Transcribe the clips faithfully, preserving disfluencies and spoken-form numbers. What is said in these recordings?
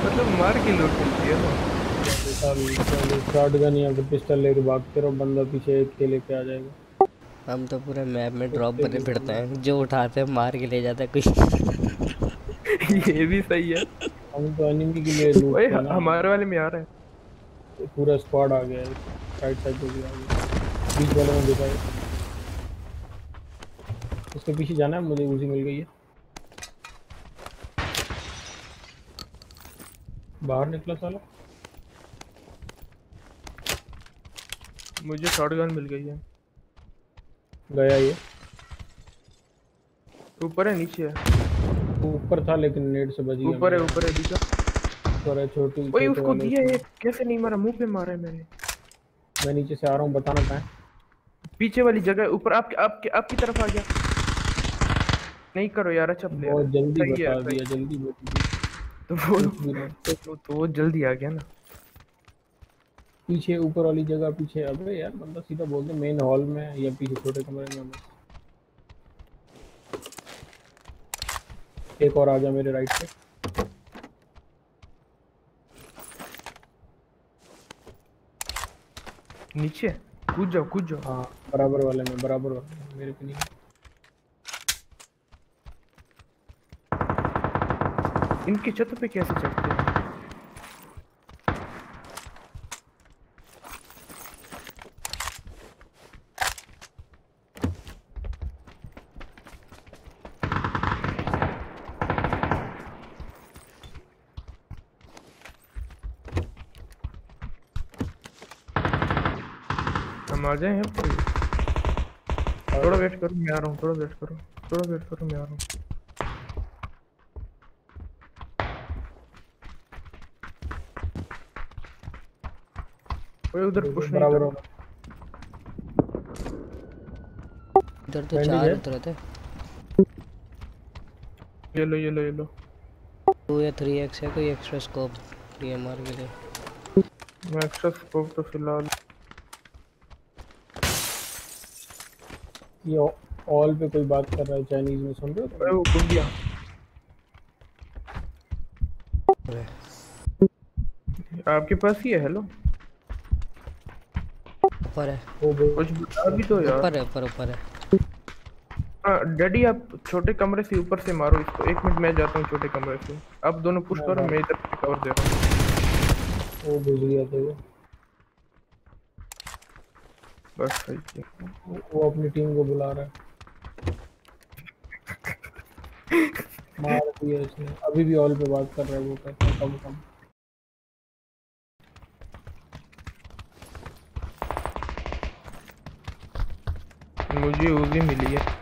मतलब मार के लूट मिलती है ना। शॉटगन या फिर पिस्टल लेके भागते रहो, बंदा पीछे एक के लेके आ जाएगा। हम तो पूरे मैप में ड्रॉप कुत्ते बने की फिरते तरह। हैं, जो उठाते हैं मार के ले जाता है कोई। ये भी सही है। हम तो एनिमी के लिए ओए लूटते हैं ह- ना। हमारे वाले में आ रहा है। ये पूरा स्क्वाड आ गया है, राइट साइड पे भी आ गया, बीच वाले में देखा है। इसके पीछे जाना है, मुझे उसी मिल गई है। बाहर निकला साला। मुझे शॉटगन मिल गई है। गया ये। ऊपर है नीचे है? ऊपर था लेकिन नेट से बच गया ऊपर है मेरे। ऊपर है दिखा। ऊपर है, छोटी ओए छोटे उसको वाले दिया उसमें। है, कैसे नहीं मारा? मुंह पे मारा है मैंने। मैं नीचे से आ रहा हूँ, बताना कहाँ है। पीछे वाली जगह ऊपर आपके आपके आपकी तरफ आ गया। नहीं करो यार, अच्छा प्लेयर बहुत है। जल्दी सही है बता सही। दिया, जल्दी बता दिया। तो वो पूछ भी नहीं। तो, तो, तो वो जल्दी आ गया ना। पीछे ऊपर वाली जगह पीछे। अबे यार बंदा सीधा बोल दे मेन हॉल में है या पीछे छोटे कमरे में बस। एक और आ गया मेरे राइट पे। नीचे कूद जाओ कूद जाओ। हाँ बराबर वाले में, बराबर वाले में, मेरे पे नहीं। इनकी छत पे कैसे चढ़ते हैं? हम आ जाए यहाँ पर। थोड़ा वेट करो, मैं आ रहा हूँ। थोड़ा वेट करो, थोड़ा वेट करो, मैं आ रहा हूँ। ओए उधर पुश नहीं बराबर करो। वाला। इधर तो बैंडेज चार है। उतरे थे। ये लो ये लो ये लो। टू या थ्री एक्स है कोई एक्स्ट्रा स्कोप डीएमआर के लिए? मैं एक्स्ट्रा स्कोप तो फिलहाल। ये ऑल पे कोई बात कर रहा है चाइनीज में, सुन रहे हो ओए तुम? वो कूद गया। अरे आपके पास ही है? हेलो ऊपर है, वो कुछ बता भी दो यार। ऊपर है, ऊपर ऊपर है। हाँ डैडी, आप छोटे कमरे से ऊपर से मारो इसको। एक मिनट मैं जाता हूँ छोटे कमरे से। आप दोनों पुश मैं करो, मार, मैं इधर से कवर दे रहा हूँ। वो घुस गया था वो। बस सही है। वो अपनी टीम को बुला रहा है। मार दिया इसने, अभी भी ऑल पे बात कर रहा है, वो कहता है कम कम। मुझे उजी मिली है।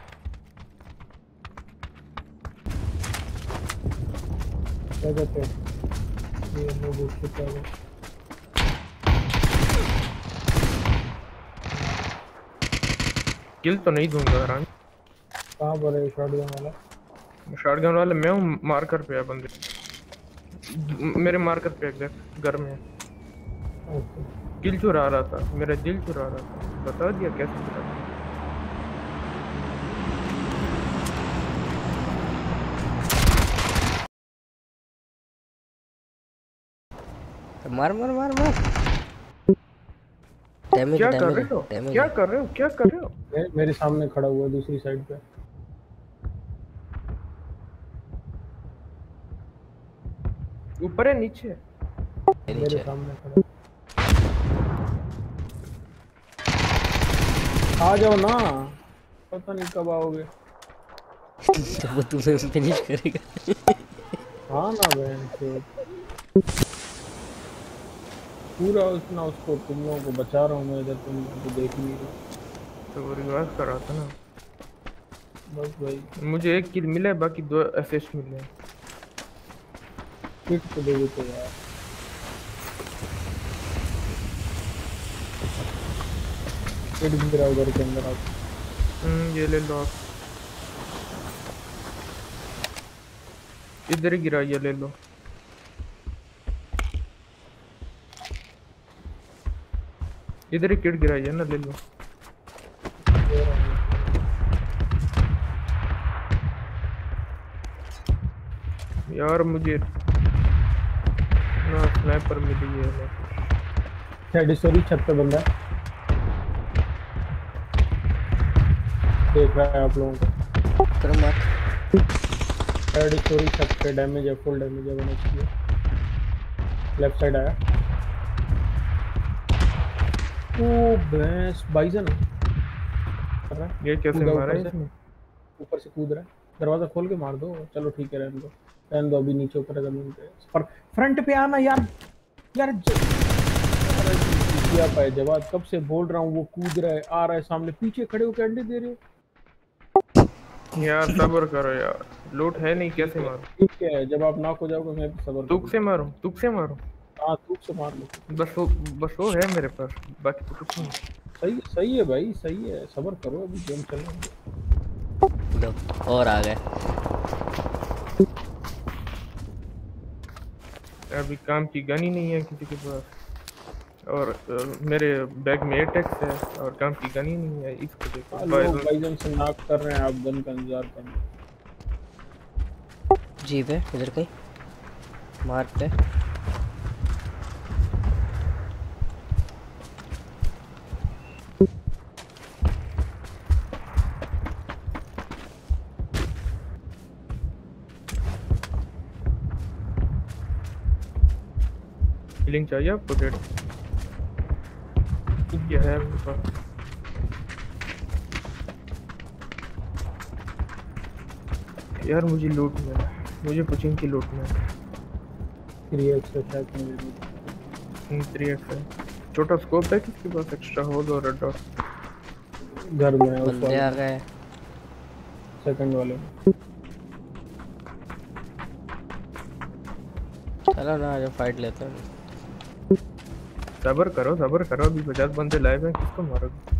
क्या कहते हैं ये लोग घुस चुका है। किल तो नहीं दूंगा हराम। कहाँ पर है शॉटगन वाला? शॉटगन वाले मैं हूँ, मार्कर पे है बंदे। मेरे मार्कर पे एग्जैक्ट घर में है। ओके। दिल चुरा रहा था, मेरा दिल चुरा रहा था। बता दिया कैसे चुरा था। मार मार मार मार। डैमेज क्या कर डैमेज रहे हो? डैमेज क्या है। कर रहे हो? क्या कर रहे हो? मे, मेरे सामने खड़ा हुआ है दूसरी साइड पे। ऊपर है नीचे है? मेरे नीचे सामने खड़ा। आ जाओ ना, पता नहीं कब आओगे। तो वो तुम्हें फिनिश करेगा। हाँ ना बहन से पूरा उसना उसको, तुम लोगों को बचा रहा हूँ मैं इधर, तुम तो देख ही नहीं रहे। तो वो रिवाइव कर रहा था ना। बस भाई मुझे एक किल मिला है, बाकी दो असिस्ट मिले हैं। किट तो दे देते यार। किट भी गिरा उधर के अंदर आप। हम्म ये ले लो आप। इधर ही गिरा, ये ले लो। इधर ही किट गिराई है ना, ले लो। दे रहा हूँ। यार मुझे ना स्नाइपर मिली है ना। थर्ड स्टोरी छत पे बंदा है। देख रहा है आप लोगों को। कर मत। थर्ड स्टोरी छत पे डैमेज है, फुल डैमेज है, बना चाहिए। लेफ्ट साइड आया। ओ भैंस बाइजन कर रहा है। ये कैसे कूदा मारा है ऊपर से, इसने? ऊपर से कूद रहा है। दरवाजा खोल के मार दो। चलो ठीक है, रहने दो रहने दो, अभी नीचे ऊपर है जमीन पे। पर फ्रंट पे आना यार। यार ज... अरे क्या पाए जवाब, कब से बोल रहा हूँ। वो कूद रहा है, आ रहा है सामने, पीछे खड़े होकर अंडे दे रहे हो। यार सब्र करो यार, लूट है नहीं, ठीक कैसे है मारूं? ठीक है, जब आप नाक हो जाओगे मैं भी सबर तुक से करूंगा। मारूं, तुक से मारूं। हाँ तुक से मार लो। बस वो बस वो है मेरे पास, बाकी तो कुछ नहीं। सही सही है भाई, सही है, सबर करो, अभी गेम चलने दो। लो और आ गए। अभी काम की गन ही नहीं है किसी के पास, और अ, मेरे बैग में एटेक्स है और काम की गन ही नहीं है। इसको देखो हाँ, लोग बाइजन। बाइजन से नाक कर रहे हैं, आप गन का इंतजार करना। जीप है इधर कहीं मार्क पे। फीलिंग चाहिए आपको? डेड क्या है आपके पास? यार मुझे लूट में है, मुझे पुचिंग की लूट में है। थ्री एक्स है शायद मेरे में। थ्री एक्स है। छोटा स्कोप है किसके पास? एक्स्ट्रा होल और रेड डॉट। घर में है उस बंदे वाले आ में, गए। सेकंड वाले में। चलो ना आज फाइट लेते हैं। सबर करो सबर करो, अभी पचास बंदे लाइव हैं, किसको मारोगे?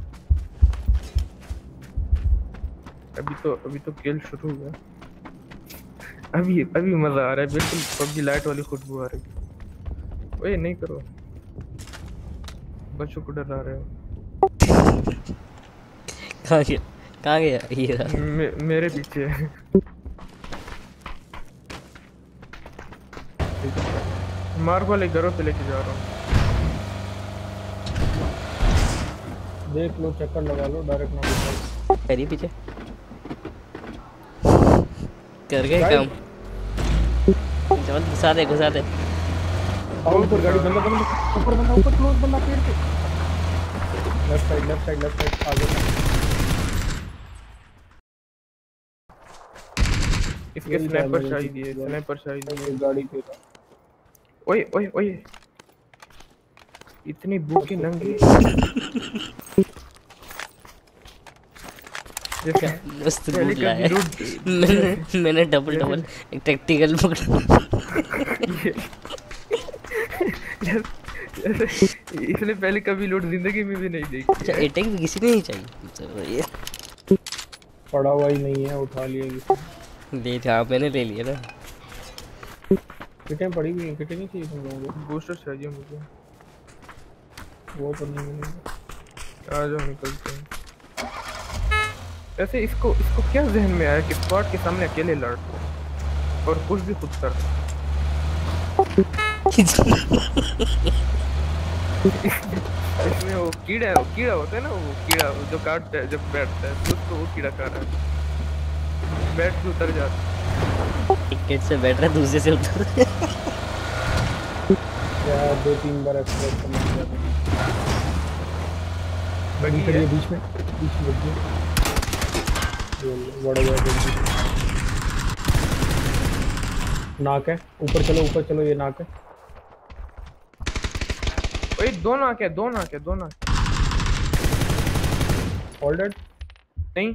अभी तो अभी तो खेल शुरू हुआ। अभी अभी मजा आ रहा है, बिल्कुल पबजी लाइट वाली खुशबू आ रही है। ओए नहीं करो, बच्चों को डरा रहे हो। कहाँ गया कहाँ गया ये रहा। मे, मेरे पीछे है। मार्क वाले घरों पे लेके जा रहा हूँ। देख लो, चक्कर लगा लो, डायरेक्ट ना उठाओ। तेरी पीछे कर गए गाड़ी- काम। चल घुसा दे घुसा दे। आओ ऊपर गाड़ी, बंदा बंदा ऊपर, बंदा ऊपर, क्लोज बंदा पेड़ पे। Left side left side left side आगे। इसके स्नाइपर चाहिए, स्नाइपर चाहिए। गाड़ी पे था। ओए ओए ओए, इतनी भूखी नंगी। जैसे मस्त पहले बूट लाया कभी है। लूट मैंने मैंने डबल डबल एक टैक्टिकल पकड़ा। जैसे इसने पहले कभी लूट जिंदगी में भी नहीं देखी अच्छा है। एटेक भी किसी ने नहीं चाहिए। चलो ये पड़ा हुआ ही नहीं है, उठा लिया किसी ले जा, मैंने ले लिया ना। ने। किटें पड़ी हुई हैं, किटें नहीं चाहिए तुम लोगों को? बूस्टर चाहिए मुझे। वो तो नहीं मिलेगा। आ जाओ निकलते हैं। वैसे इसको इसको क्या जहन में आया कि स्क्वाड के सामने अकेले लड़ रहा है और कुछ भी खुद कर रहा है। इसमें वो कीड़ा वो कीड़ा होता है ना, वो कीड़ा जो काटता है जब बैठता है तो उसको वो कीड़ा खा रहा है। बैठ के उतर जाता है। टिकट से बैठ रहा दूसरे से उतर। क्या दो तीन बार एक्सप्रेस करना चाहते हैं। बगी खड़ी है। है बीच में, बीच में बगी है। बड़ा बड़ा नाक है। ऊपर चलो ऊपर चलो, ये नाक है। ओए दो नाक है, दो नाक है, दो नाक। होल्डेड नहीं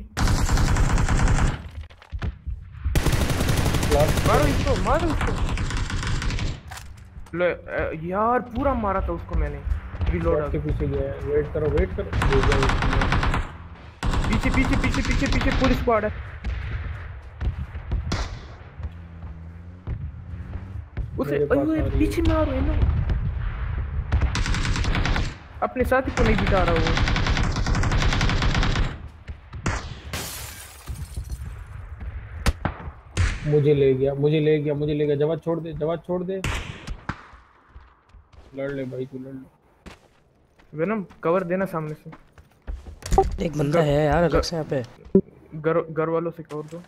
लास्ट। मारो इसको, मारो इसको। लो अ, यार पूरा मारा था उसको मैंने। रिलोड के पीछे गया है। वेट करो वेट करो, दे गया। पीछे पीछे पीछे पीछे पीछे पूरी स्क्वाड है। उसे मेरे पास ओए आ रही पीछे मारो है ना, अपने साथी को नहीं बिता रहा वो। मुझे ले गया मुझे ले गया मुझे ले गया। जवाब छोड़ दे, जवाब छोड़ दे। लड़ ले भाई, तू लड़ ले। वेनम कवर देना सामने से। एक बंदा है यार अलग से यहाँ पे। घर घर वालों से कवर दो।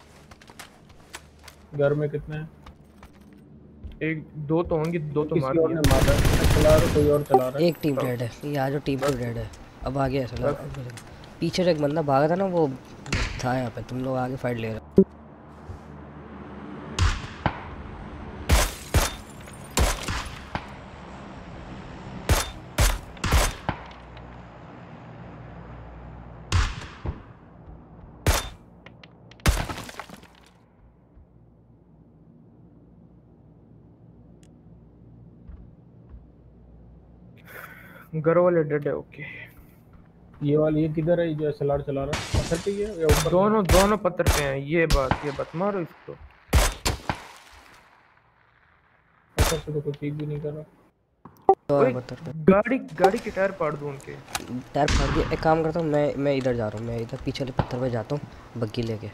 घर में कितने हैं? एक दो तो होंगे, दो तो मार किसी और दिए। ने मारा है, चला रहा कोई और चला रहा है। एक टीम डेड है, ये आज टीम टू डेड है। अब आगे ऐसा लग रहा है। पीछे से एक बंदा भागा था ना, वो था यहाँ पे। तुम लोग आगे फाइट ले रहे। घर वाले डेड है। ओके ये वाली ये किधर है जो एसएलआर चला रहा है? पत्थर पे ही है या ऊपर? दोनों दोनों पत्थर पे हैं। ये बात ये बात मारो इसको। पत्थर पे तो कोई पीक भी नहीं कर रहा। ओए, पत्थर पे गाड़ी गाड़ी के टायर फाड़ दूं उनके। टायर फाड़ दिया। एक काम करता हूँ मैं मैं इधर जा रहा हूँ। मैं इधर पीछे वाले पत्थर पे जाता हूँ बग्गी लेके।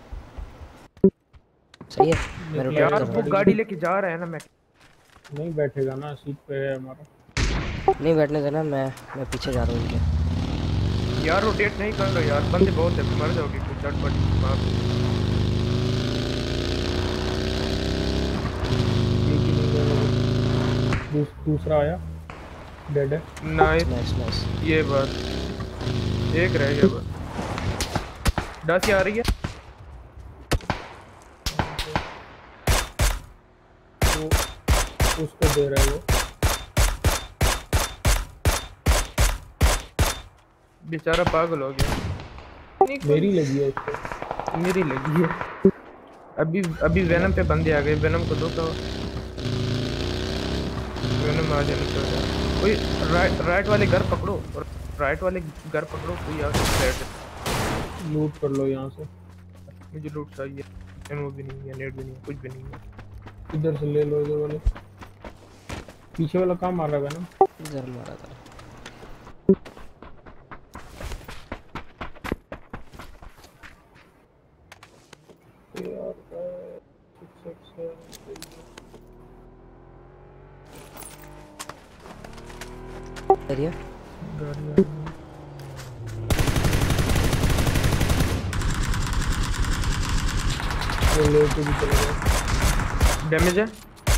सही है। मैं रोटेट यार कर रहा वो हूँ। गाड़ी लेके जा रहा है ना। मैं नहीं बैठेगा ना, सीट पे है हमारा। नहीं बैठने देना। मैं मैं पीछे जा रहा हूँ इनके। यार रोटेट नहीं कर रहा यार, बंदे बहुत है, मर जाओगे कुछ चटपट मार। ठीक ही नहीं कर रहा। दूस, दूसरा आया डेड है। Nice nice nice. ये बात एक रह गया बस। डासी आ रही है। वो उसको दे रहा है वो। बेचारा पागल हो गया। मेरी लगी है उसको। मेरी लगी है। अभी अभी वेनम पे बंदे आ गए। वेनम को दो कवर। वेनम आ जाने चाहिए। कोई राइट राइट वाले घर पकड़ो और राइट वाले घर पकड़ो। कोई आ सकता लूट कर लो यहाँ से। मुझे लूट चाहिए। एमओ भी नहीं है, नेट भी नहीं है, कुछ भी नहीं है। इधर से ले लो। इधर वाले पीछे वाला काम मार रहा है ना। इधर मारा था। करिए वो लेके भी चले गए। डैमेज है।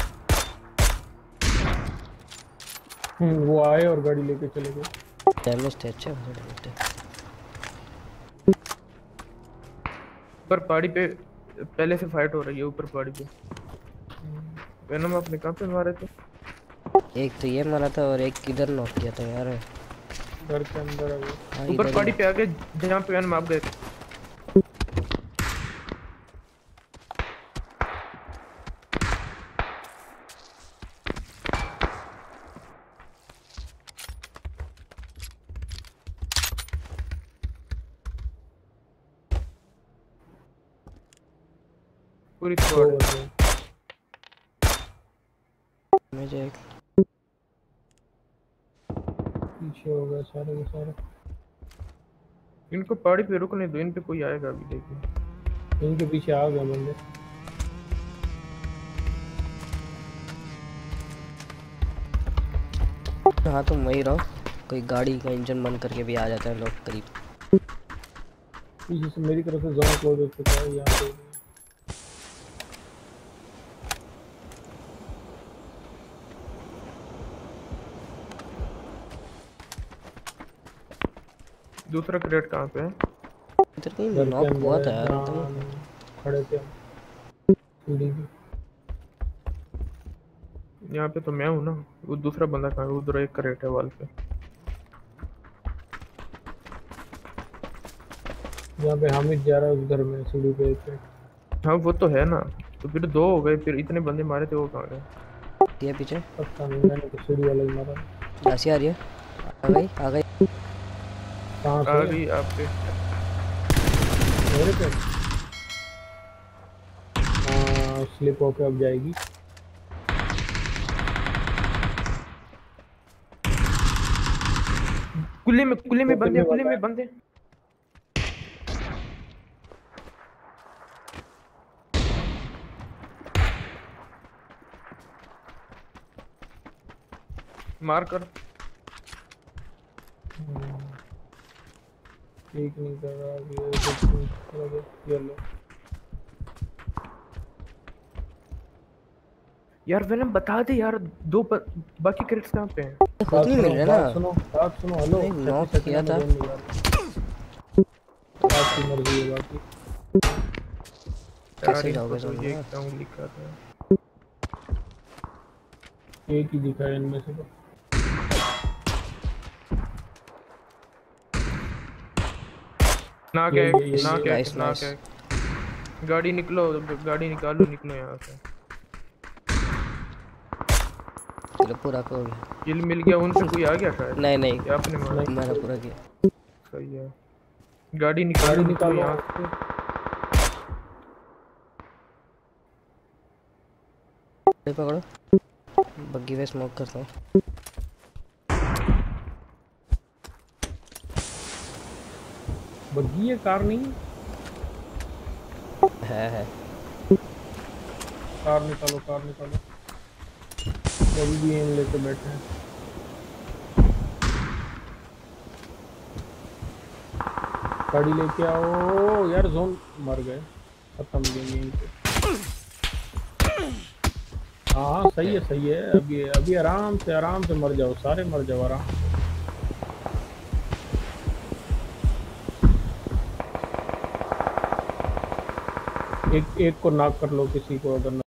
हम्म, वो आए और गाड़ी लेके चले गए। डैमेज थे। अच्छा डैमेज थे। ऊपर पहाड़ी पे पहले से फाइट हो रही है। ऊपर पहाड़ी पे वेनम अपने कहां पे मारे थे? एक तो ये मारा था और एक किधर नॉक किया था यार। घर के अंदर है वो। हाँ, ऊपर इधर पहाड़ी ही। पे आ गए जहां पे वेनम आप गए थे। पूरी दो स्क्वाड बंदे। मुझे एक पीछे हो गए सारे के सारे। इनको पहाड़ी पे रुकने दो। इन पे कोई आएगा अभी देखिए। इनके पीछे आ गए बंदे। हाँ तुम वही रहो। कोई गाड़ी का इंजन बंद करके भी आ जाता है लोग करीब। पीछे से मेरी तरफ से जोन क्लोज हो चुका है यहाँ पे। दूसरा क्रेट कहाँ पे है? इधर कहीं घर के नॉक अंदर हुआ है, था यार जहाँ तो। हम खड़े थे हम। सीढ़ी पे। यहाँ पे तो मैं हूँ ना। वो दूसरा बंदा कहाँ है? उधर एक क्रेट है वाल पे। यहाँ पे हामिद जा रहा है उस घर में सीढ़ी पे एक। हाँ वो तो है ना। तो फिर दो हो गए। फिर इतने बंदे मारे थे वो कहाँ गए? ये पीछे पता नहीं, मैंने तो सीढ़ी वाला ही मारा। राशि आ रही है। आ गई आ गई। कहाँ आ से? गई आप पे। मेरे पे। हाँ स्लिप होके अब जाएगी। कुल्ले में कुल्ले में बंदे कुल्ले में बंदे। मार कर। ठीक नहीं कर रहा अभी ये तो ये लो। यार मैंने बता दे यार, दो ब... बाकी क्रेट्स कहाँ पे हैं? खुद बात नहीं मिल सुनो रहे बात ना। सुनो बात सुनो हेलो नहीं, छत्तीस नॉक सेकंड किया में था। जोन निकाल आपकी मर्जी है बाकी कैसे यार जाओगे इनको तो जोन ये में? क्या लिखा था। एक ही दिखा है इनमें से तो ना ये क्या ये ये ना ये क्या नाइस ना नाइस। क्या। गाड़ी निकलो, ग- गाड़ी निकालो, निकलो यहाँ से। चलो पूरा हो गया। किल मिल गया उनसे, कोई आ गया शायद। नहीं नहीं, या आपने मारा? नहीं मैंने पूरा किया। सही है। गाड़ी निकालो, गाड़ी निकलो निकालो यहाँ से। गाड़ी पकड़ो, बग्गी पे स्मोक करता हूँ। बग्गी है कार नहीं है है कार निकालो कार निकालो अभी भी एम लेके बैठे हैं गाड़ी लेके आओ यार जोन मर गए खत्म गेम यहीं पे हाँ सही है सही है अभी अभी आराम से आराम से मर जाओ सारे मर जाओ आराम से एक एक को नॉक कर लो किसी को अगर